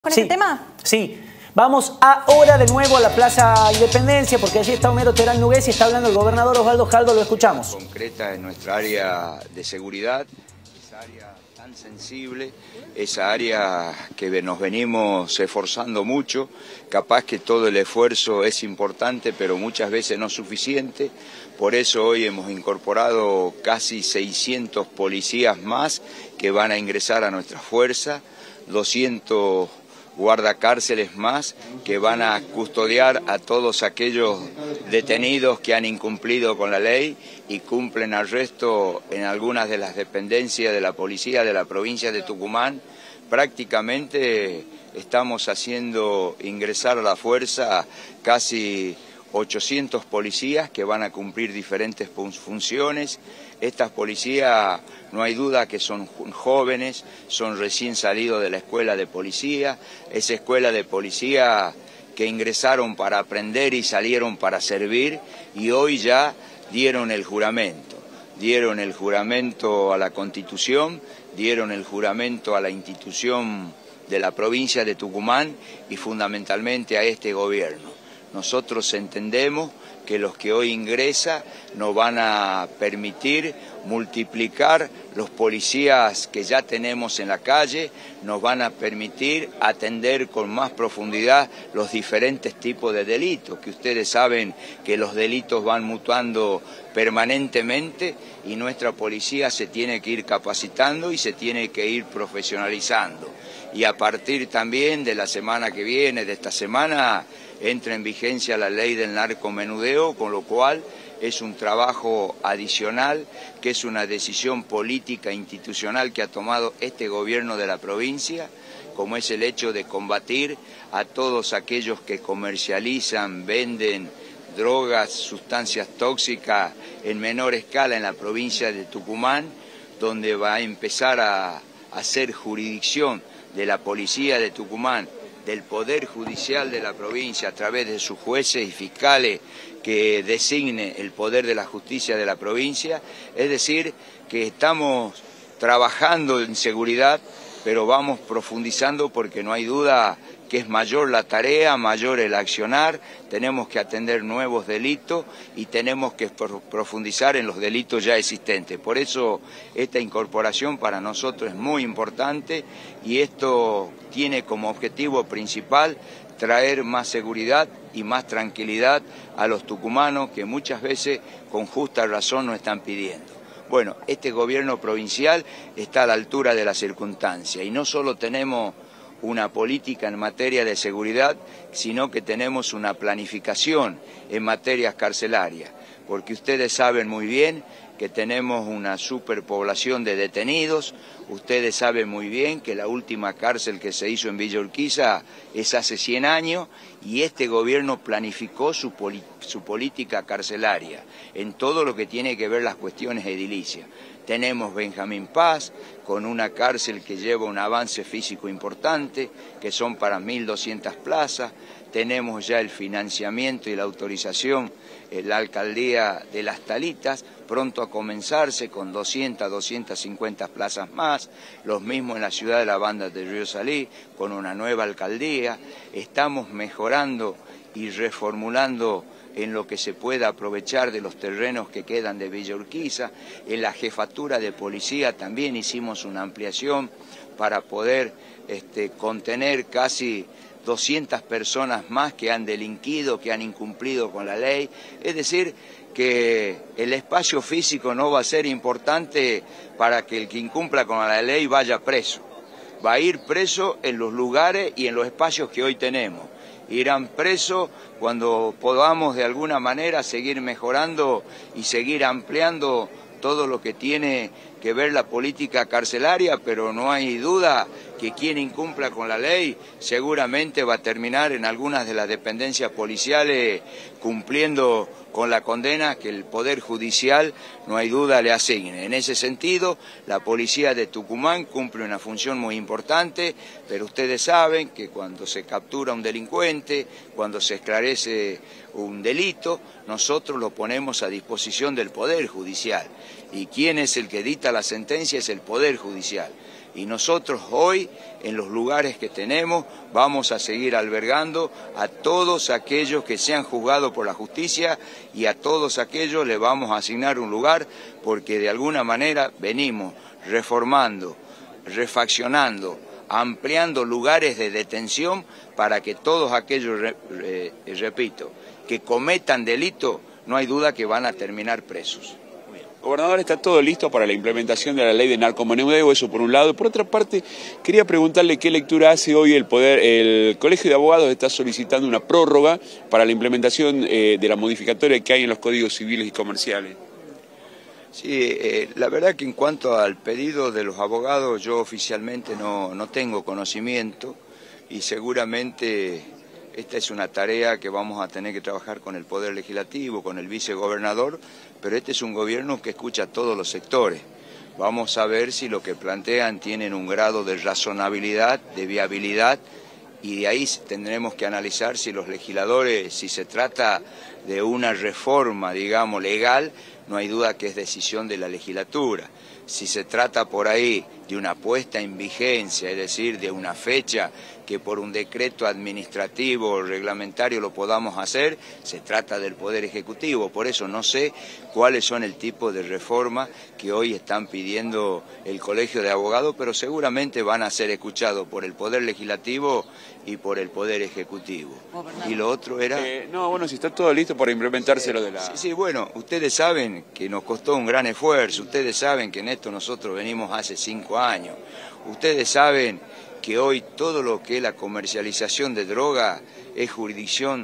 ¿Con este tema? Sí. Vamos ahora de nuevo a la Plaza Independencia, porque allí está Homero Terán Nogués y está hablando el gobernador Osvaldo Jaldo, lo escuchamos. Concreta en nuestra área de seguridad, esa área tan sensible, esa área que nos venimos esforzando mucho, capaz que todo el esfuerzo es importante, pero muchas veces no suficiente. Por eso hoy hemos incorporado casi 600 policías más que van a ingresar a nuestra fuerza, 200 guardacárceles más que van a custodiar a todos aquellos detenidos que han incumplido con la ley y cumplen arresto en algunas de las dependencias de la policía de la provincia de Tucumán. Prácticamente estamos haciendo ingresar a la fuerza casi 800 policías que van a cumplir diferentes funciones. Estas policías, no hay duda que son jóvenes, son recién salidos de la escuela de policía, esa escuela de policía que ingresaron para aprender y salieron para servir, y hoy ya dieron el juramento a la Constitución, dieron el juramento a la institución de la provincia de Tucumán y fundamentalmente a este gobierno. Nosotros entendemos que los que hoy ingresan nos van a permitir multiplicar los policías que ya tenemos en la calle, nos van a permitir atender con más profundidad los diferentes tipos de delitos, que ustedes saben que los delitos van mutando permanentemente y nuestra policía se tiene que ir capacitando y se tiene que ir profesionalizando. Y a partir también de la semana que viene, de esta semana, entra en vigencia la ley del narcomenudeo, con lo cual es un trabajo adicional, que es una decisión política institucional que ha tomado este gobierno de la provincia, como es el hecho de combatir a todos aquellos que comercializan, venden drogas, sustancias tóxicas en menor escala en la provincia de Tucumán, donde va a empezar a hacer jurisdicción de la policía de Tucumán, del Poder Judicial de la provincia a través de sus jueces y fiscales que designe el poder de la justicia de la provincia. Es decir, que estamos trabajando en seguridad, pero vamos profundizando porque no hay duda que es mayor la tarea, mayor el accionar, tenemos que atender nuevos delitos y tenemos que profundizar en los delitos ya existentes. Por eso esta incorporación para nosotros es muy importante y esto tiene como objetivo principal traer más seguridad y más tranquilidad a los tucumanos que muchas veces con justa razón nos están pidiendo. Bueno, este gobierno provincial está a la altura de la circunstancia y no solo tenemos una política en materia de seguridad, sino que tenemos una planificación en materias carcelarias, porque ustedes saben muy bien que tenemos una superpoblación de detenidos, ustedes saben muy bien que la última cárcel que se hizo en Villa Urquiza es hace 100 años y este gobierno planificó su política carcelaria en todo lo que tiene que ver las cuestiones edilicias. Tenemos Benjamín Paz, con una cárcel que lleva un avance físico importante, que son para 1.200 plazas. Tenemos ya el financiamiento y la autorización en la alcaldía de Las Talitas, pronto a comenzarse con 200, 250 plazas más. Los mismos en la ciudad de la Banda de Río Salí, con una nueva alcaldía. Estamos mejorando y reformulando en lo que se pueda aprovechar de los terrenos que quedan de Villa Urquiza. En la jefatura de policía también hicimos una ampliación para poder contener casi 200 personas más que han delinquido, que han incumplido con la ley. Es decir, que el espacio físico no va a ser importante para que el que incumpla con la ley vaya preso. Va a ir preso en los lugares y en los espacios que hoy tenemos. Irán presos cuando podamos de alguna manera seguir mejorando y seguir ampliando todo lo que tiene que ver la política carcelaria, pero no hay duda que quien incumpla con la ley seguramente va a terminar en algunas de las dependencias policiales cumpliendo con la condena que el Poder Judicial, no hay duda, le asigne. En ese sentido, la policía de Tucumán cumple una función muy importante, pero ustedes saben que cuando se captura un delincuente, cuando se esclarece un delito, nosotros lo ponemos a disposición del Poder Judicial. ¿Y quién es el que dicta la sentencia? Es el Poder Judicial. Y nosotros hoy, en los lugares que tenemos, vamos a seguir albergando a todos aquellos que sean juzgados por la justicia y a todos aquellos les vamos a asignar un lugar porque de alguna manera venimos reformando, refaccionando, ampliando lugares de detención para que todos aquellos, repito, que cometan delito, no hay duda que van a terminar presos. Gobernador, ¿está todo listo para la implementación de la ley de narcomenudeo? Eso por un lado. Por otra parte, quería preguntarle qué lectura hace hoy el Colegio de Abogados está solicitando una prórroga para la implementación de la modificatoria que hay en los códigos civiles y comerciales. Sí, la verdad que en cuanto al pedido de los abogados, yo oficialmente no tengo conocimiento y seguramente esta es una tarea que vamos a tener que trabajar con el Poder Legislativo, con el vicegobernador, pero este es un gobierno que escucha a todos los sectores. Vamos a ver si lo que plantean tienen un grado de razonabilidad, de viabilidad, y de ahí tendremos que analizar si los legisladores, si se trata de una reforma, digamos, legal, no hay duda que es decisión de la legislatura. Si se trata por ahí de una puesta en vigencia, es decir, de una fecha que por un decreto administrativo o reglamentario lo podamos hacer, se trata del Poder Ejecutivo. Por eso no sé cuáles son el tipo de reforma que hoy están pidiendo el Colegio de Abogados, pero seguramente van a ser escuchados por el Poder Legislativo y por el Poder Ejecutivo. Y lo otro era... No, bueno, si está todo listo para implementarse lo de la... Sí, bueno, ustedes saben que nos costó un gran esfuerzo, ustedes saben que en esto nosotros venimos hace 5 años, ustedes saben que hoy todo lo que es la comercialización de droga es jurisdicción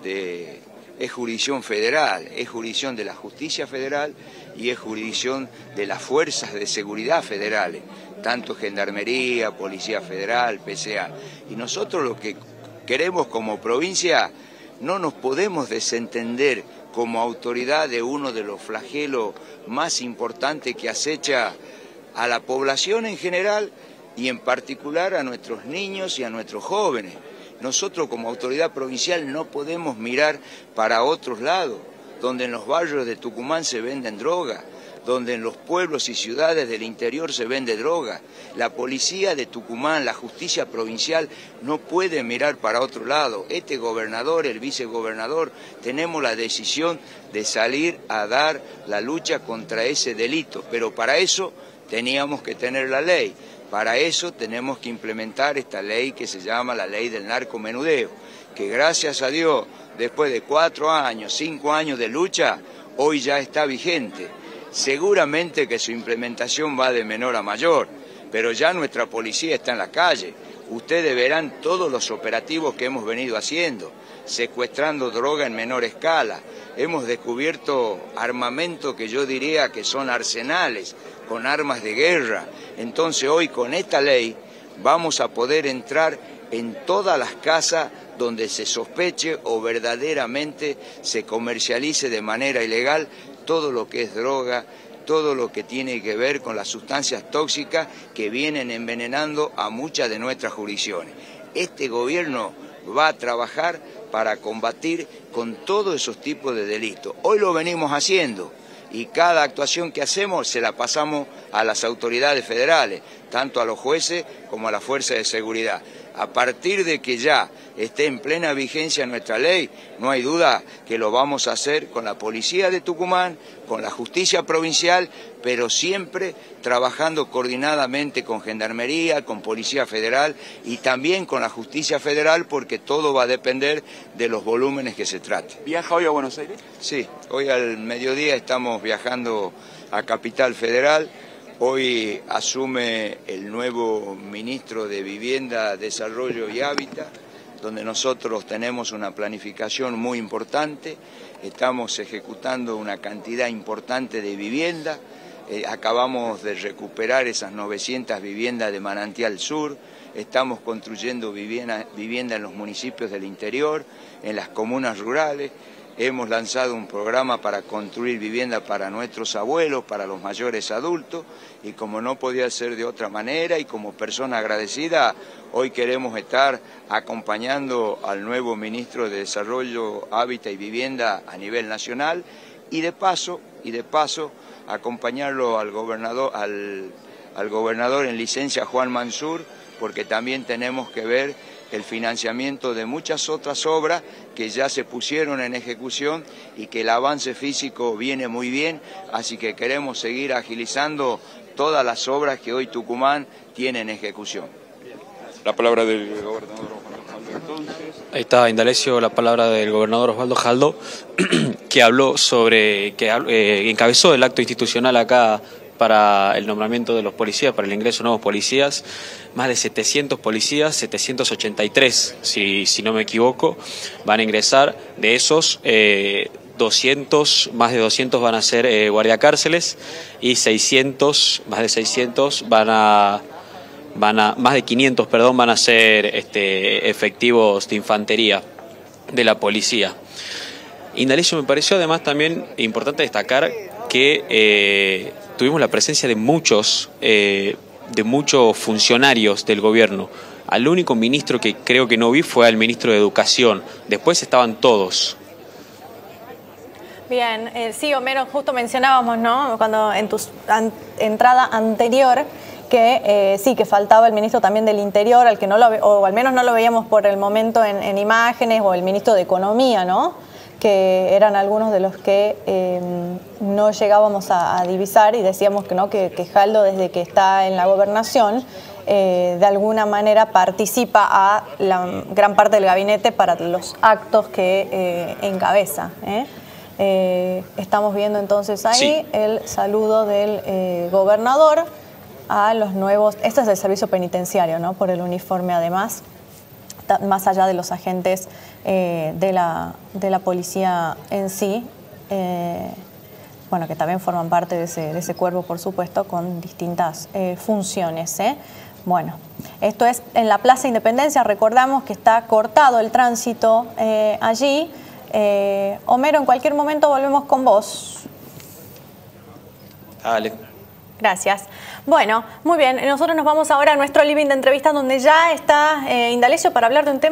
federal, es jurisdicción de la justicia federal y es jurisdicción de las fuerzas de seguridad federales, tanto Gendarmería, Policía Federal, PCA. Y nosotros lo que queremos como provincia, no nos podemos desentender como autoridad de uno de los flagelos más importantes que acecha a la población en general y en particular a nuestros niños y a nuestros jóvenes. Nosotros como autoridad provincial no podemos mirar para otros lados, donde en los barrios de Tucumán se venden drogas, donde en los pueblos y ciudades del interior se vende droga. La policía de Tucumán, la justicia provincial no puede mirar para otro lado. Este gobernador, el vicegobernador, tenemos la decisión de salir a dar la lucha contra ese delito, pero para eso teníamos que tener la ley. Para eso tenemos que implementar esta ley que se llama la ley del narcomenudeo, que gracias a Dios, después de 4 años, 5 años de lucha, hoy ya está vigente. Seguramente que su implementación va de menor a mayor, pero ya nuestra policía está en la calle. Ustedes verán todos los operativos que hemos venido haciendo, secuestrando droga en menor escala. Hemos descubierto armamento que yo diría que son arsenales, con armas de guerra. Entonces hoy con esta ley vamos a poder entrar en todas las casas donde se sospeche o verdaderamente se comercialice de manera ilegal todo lo que es droga, todo lo que tiene que ver con las sustancias tóxicas que vienen envenenando a muchas de nuestras jurisdicciones. Este gobierno va a trabajar para combatir con todos esos tipos de delitos. Hoy lo venimos haciendo y cada actuación que hacemos se la pasamos a las autoridades federales, tanto a los jueces como a las fuerzas de seguridad. A partir de que ya esté en plena vigencia nuestra ley, no hay duda que lo vamos a hacer con la Policía de Tucumán, con la Justicia Provincial, pero siempre trabajando coordinadamente con Gendarmería, con Policía Federal y también con la Justicia Federal, porque todo va a depender de los volúmenes que se trate. ¿Viaja hoy a Buenos Aires? Sí, hoy al mediodía estamos viajando a Capital Federal. Hoy asume el nuevo ministro de Vivienda, Desarrollo y Hábitat, donde nosotros tenemos una planificación muy importante, estamos ejecutando una cantidad importante de vivienda, acabamos de recuperar esas 900 viviendas de Manantial Sur, estamos construyendo vivienda en los municipios del interior, en las comunas rurales. Hemos lanzado un programa para construir vivienda para nuestros abuelos, para los mayores adultos, y como no podía ser de otra manera y como persona agradecida, hoy queremos estar acompañando al nuevo ministro de Desarrollo, Hábitat y Vivienda a nivel nacional y de paso acompañarlo al gobernador, al al gobernador en licencia Juan Mansur, porque también tenemos que ver el financiamiento de muchas otras obras que ya se pusieron en ejecución y que el avance físico viene muy bien, así que queremos seguir agilizando todas las obras que hoy Tucumán tiene en ejecución. La palabra del gobernador Osvaldo Jaldo, entonces. Ahí está, Indalecio, la palabra del gobernador Osvaldo Jaldo, que habló sobre, encabezó el acto institucional acá para el nombramiento de los policías, para el ingreso de nuevos policías, más de 700 policías, 783, si no me equivoco, van a ingresar. De esos, más de 200 van a ser guardiacárceles y más de 500, van a ser efectivos de infantería de la policía. Indalecio, me pareció además también importante destacar que tuvimos la presencia de muchos funcionarios del gobierno. Al único ministro que creo que no vi fue al ministro de Educación. Después estaban todos. Bien, sí, Homero, justo mencionábamos, ¿no?, cuando en tu entrada anterior, que sí, que faltaba el ministro también del Interior, al que no lo, o al menos no lo veíamos por el momento en imágenes, o el ministro de Economía, ¿no?, que eran algunos de los que no llegábamos a divisar, y decíamos que no, que Jaldo, desde que está en la gobernación, de alguna manera participa a la gran parte del gabinete para los actos que encabeza. Estamos viendo entonces ahí sí, el saludo del gobernador a los nuevos, este es el servicio penitenciario, ¿no?, por el uniforme además, más allá de los agentes de la policía en sí, bueno, que también forman parte de ese cuerpo, por supuesto, con distintas funciones. Bueno, esto es en la Plaza Independencia, recordamos que está cortado el tránsito allí. Homero, en cualquier momento volvemos con vos. Dale. Gracias. Bueno, muy bien, nosotros nos vamos ahora a nuestro living de entrevistas, donde ya está Indalecio para hablar de un tema